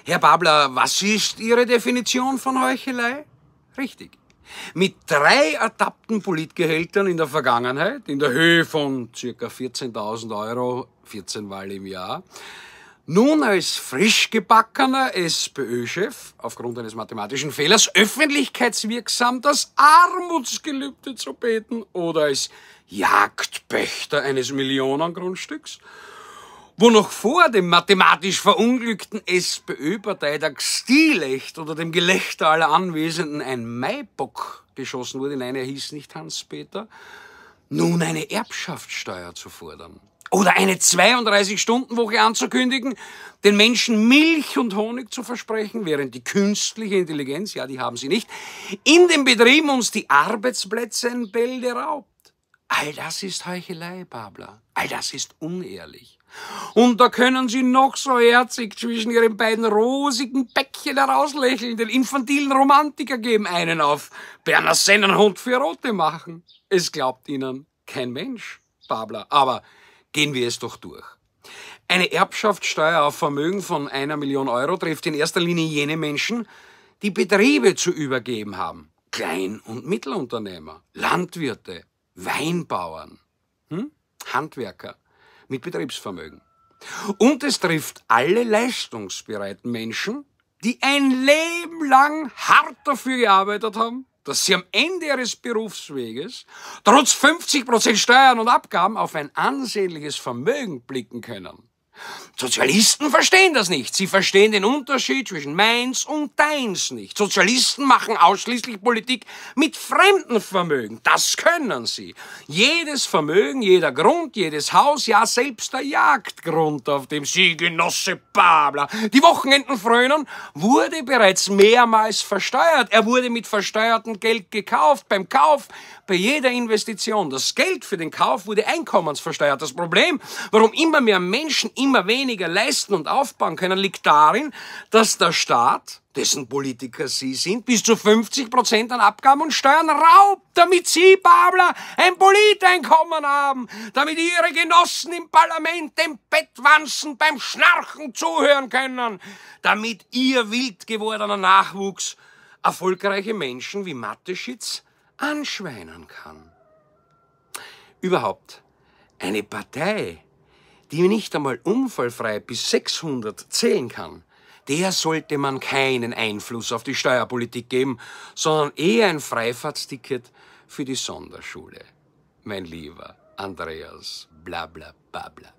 Herr Babler, was ist Ihre Definition von Heuchelei? Richtig. Mit 3 ertappten Politgehältern in der Vergangenheit, in der Höhe von ca. 14.000 Euro, 14 Mal im Jahr, nun als frisch gebackener SPÖ-Chef, aufgrund eines mathematischen Fehlers, öffentlichkeitswirksam das Armutsgelübde zu beten oder als Jagdpächter eines Millionengrundstücks, wo noch vor dem mathematisch verunglückten SPÖ-Parteitag stilecht oder dem Gelächter aller Anwesenden ein Maibock geschossen wurde, nein, er hieß nicht Hans-Peter, nun eine Erbschaftssteuer zu fordern. Oder eine 32-Stunden-Woche anzukündigen, den Menschen Milch und Honig zu versprechen, während die künstliche Intelligenz, ja, die haben sie nicht, in den Betrieben uns die Arbeitsplätze in Bälde raubt. All das ist Heuchelei, Babler. All das ist unehrlich. Und da können Sie noch so herzig zwischen Ihren beiden rosigen Bäckchen herauslächeln, den infantilen Romantiker geben einen auf Berner Sennenhund für Rote machen. Es glaubt Ihnen kein Mensch, Babler. Aber gehen wir es doch durch. Eine Erbschaftssteuer auf Vermögen von 1 Million Euro trifft in erster Linie jene Menschen, die Betriebe zu übergeben haben. Klein- und Mittelunternehmer, Landwirte, Weinbauern, Handwerker mit Betriebsvermögen. Und es trifft alle leistungsbereiten Menschen, die ein Leben lang hart dafür gearbeitet haben, dass sie am Ende ihres Berufsweges trotz 50% Steuern und Abgaben auf ein ansehnliches Vermögen blicken können. Sozialisten verstehen das nicht. Sie verstehen den Unterschied zwischen meins und deins nicht. Sozialisten machen ausschließlich Politik mit Fremdenvermögen. Das können sie. Jedes Vermögen, jeder Grund, jedes Haus, ja selbst der Jagdgrund, auf dem Sie, Genosse Babler, die Wochenenden frönen, wurde bereits mehrmals versteuert. Er wurde mit versteuertem Geld gekauft. Beim Kauf, bei jeder Investition. Das Geld für den Kauf wurde einkommensversteuert. Das Problem, warum immer mehr Menschen immer weniger leisten und aufbauen können, liegt darin, dass der Staat, dessen Politiker Sie sind, bis zu 50% an Abgaben und Steuern raubt, damit Sie, Babler, ein Politeinkommen haben, damit Ihre Genossen im Parlament dem Bettwanzen beim Schnarchen zuhören können, damit Ihr wild gewordener Nachwuchs erfolgreiche Menschen wie Mateschitz anschweinen kann. Überhaupt, eine Partei, die nicht einmal unfallfrei bis 600 zählen kann, der sollte man keinen Einfluss auf die Steuerpolitik geben, sondern eher ein Freifahrtsticket für die Sonderschule. Mein lieber Andreas Blablabla.